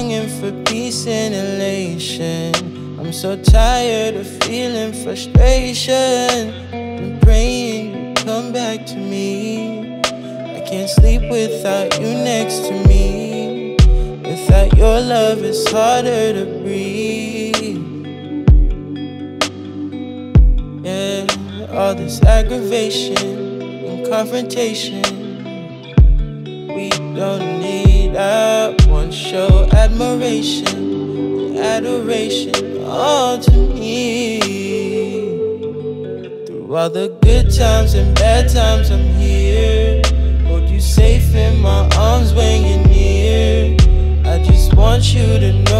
longing for peace and elation. I'm so tired of feeling frustration. I'm praying you come back to me. I can't sleep without you next to me. Without your love it's harder to breathe. Yeah, all this aggravation and confrontation. We don't need. I want show admiration and adoration all to me. Through all the good times and bad times I'm here. Hold you safe in my arms when you're near. I just want you to know